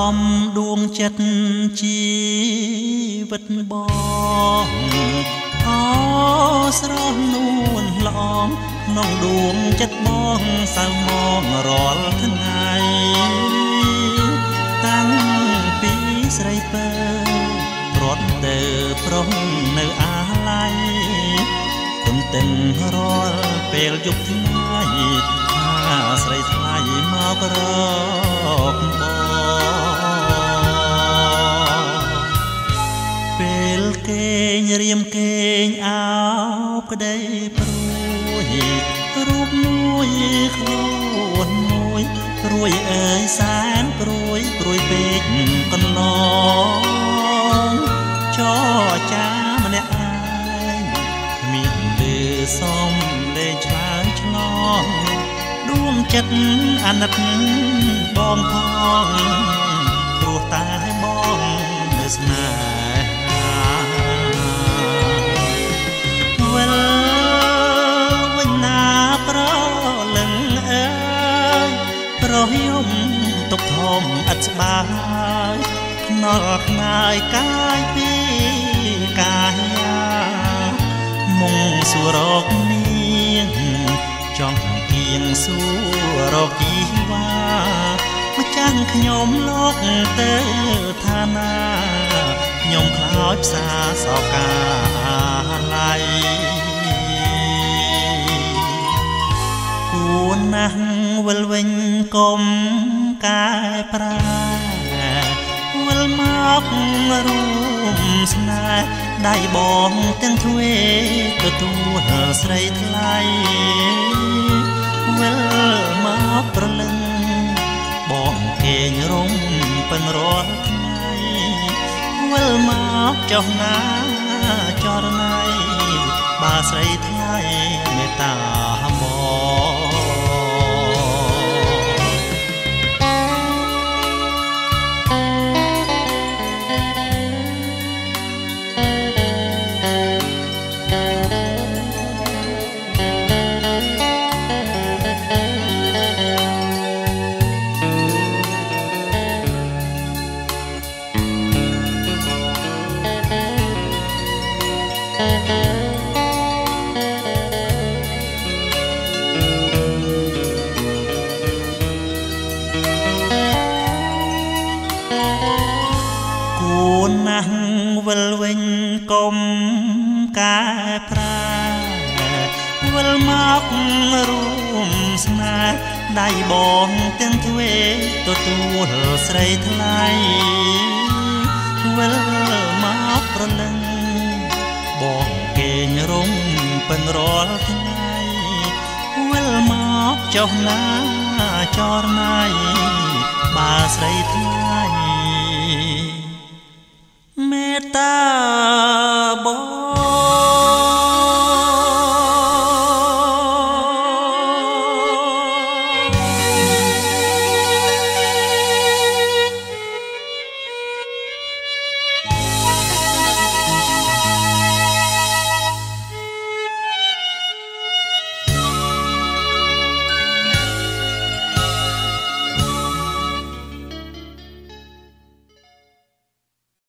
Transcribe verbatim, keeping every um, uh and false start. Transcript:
មដួងចិត្តជីវិតបងអោស្រស់នួនល្អងក្នុងដួងចិត្តបងសៅមករាល់ថ្ងៃតាំងពីស្រីពើរត់ទៅប្រុងនៅអាឡ័យគុំទាំងរាល់ពេលយប់ថ្ងៃថាស្រីថ្លៃមករកបងពេលគេងរៀមគេងអោបក្ដីព្រួយរូបមួយខ្លួនមួយព្រួយអើយសែនព្រួយព្រួយពេកកន្លងចោចាម្នាក់ឯងគ្មានលឺសំលេងឆ្លើយឆ្លងដួងចិត្តអាណិតបងផងព្រោះតែបងនៅស្នេហាវិលវិញណាប្រលឹងអើយប្រហយំទុកធំឥតស្បើយខ្នល់ខ្នើយកាយពីកាយាមុងសួររកនាងចង់គៀងសួររកជីវ៉ាម្ចាំងខ្ញុំលោកទៅឋានាខ្ញុំខ្លោចផ្សាសោកាឡៃគួរណាស់វិលវិញកុំកែប្រែវិលមករួមស្នេហ៍ដៃបងទាំងទ្វេទទួលស្រីថ្លៃវិលមកប្រលឹងបងគេងរំពឹងរាល់ថ្ងៃវិលមកចុះណាចរណៃបើស្រីថ្លៃមេត្តាមកវិលវិញកុំកែប្រែវិលមករួមស្នេហ៍ដៃបងទាំងទ្វេទទួលស្រីថ្លៃវិលមកប្រលឹងបងគេងរំពឹងរាល់ថ្ងៃវិលមកចុះណាចរណៃបើស្រីថ្លៃមេត្តា